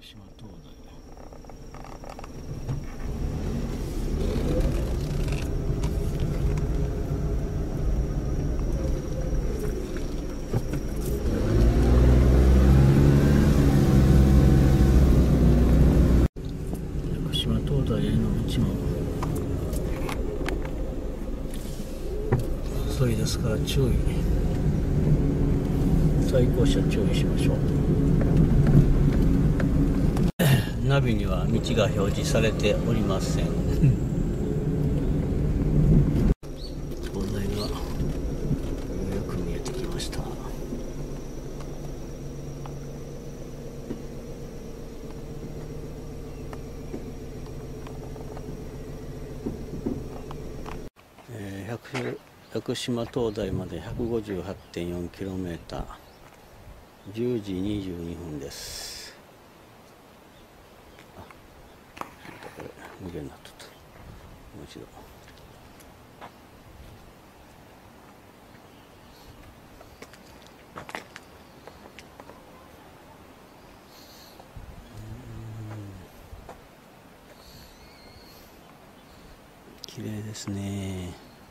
島灯台。屋久島灯台への道も細いですから注意、対向車注意しましょう。ナビには道が表示されておりません。灯台がよく見えてきました。屋久島灯台まで 158.4km、 10時22分です。これ無限になっとった。もう一度。綺麗ですね。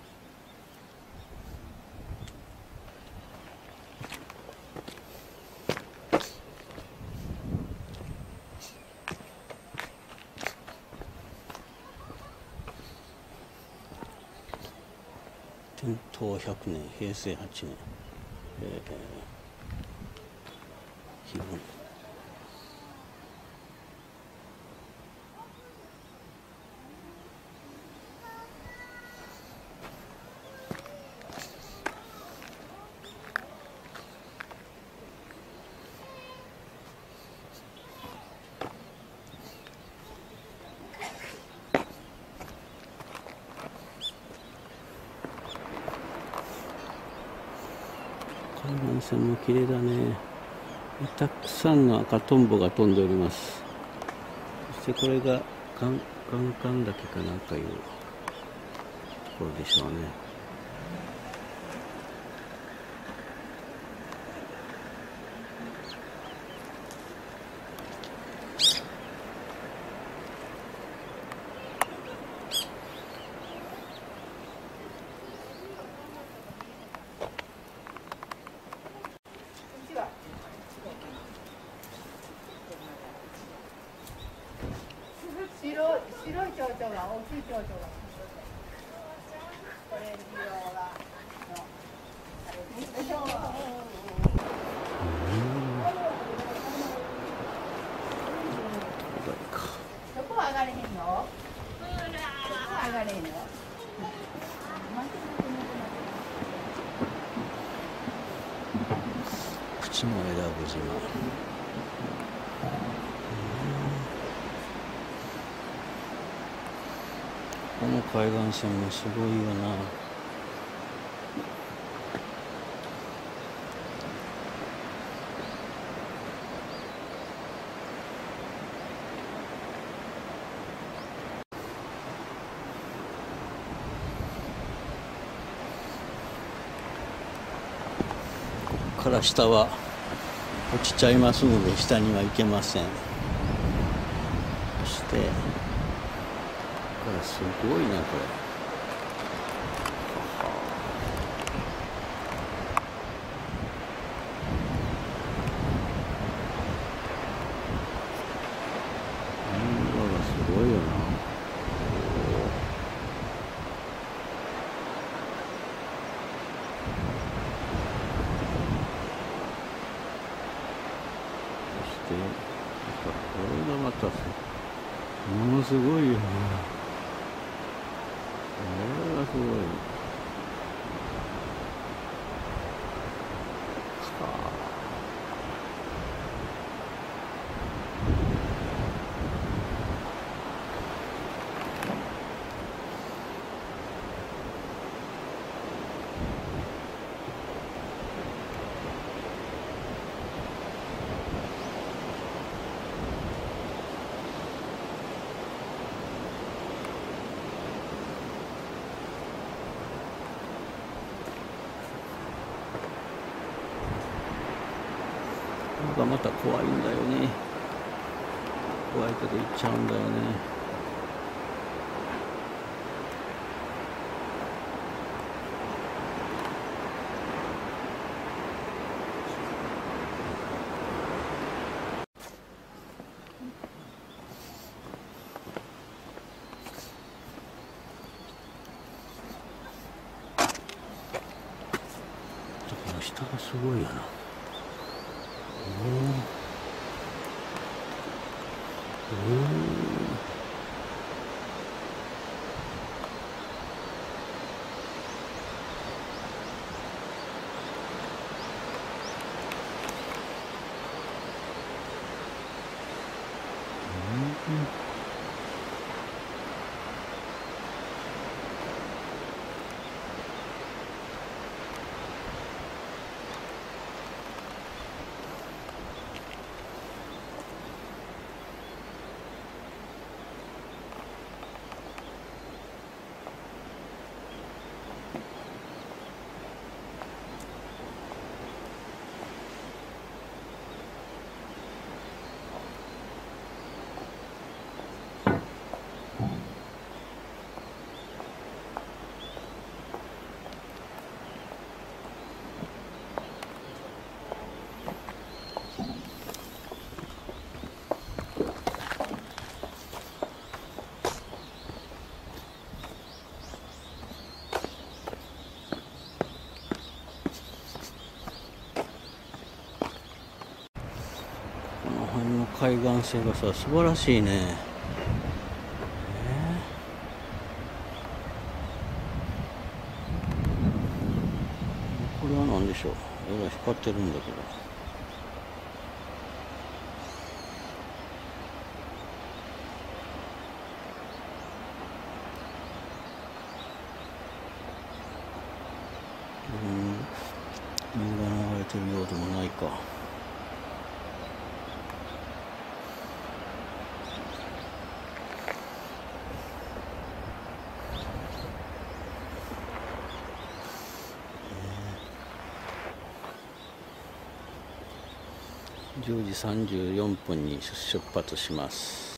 天保100年、平成8年、碑文。海岸線も綺麗だね。たくさんの赤トンボが飛んでおります。そしてこれがカンカン岳かなんかいうところでしょうね。 白い蝶々が大きい蝶々がオレンジ色がどこは上がれへんの？どこは上がれへんの？ 口永良部島。この海岸線もすごいよな。ここから下は落ちちゃいますので下には行けません。そしてこれすごいね、これ。運動がすごいよな。そしてこれがまたものすごいよな。これがすごい。がまた怖いんだよね。 怖いけど行っちゃうんだよね。この下がすごいよな。この辺の海岸線がさ、素晴らしいね。これは何でしょう。えらい光ってるんだけど。水が流れてるようでもないか。10時34分に出発します。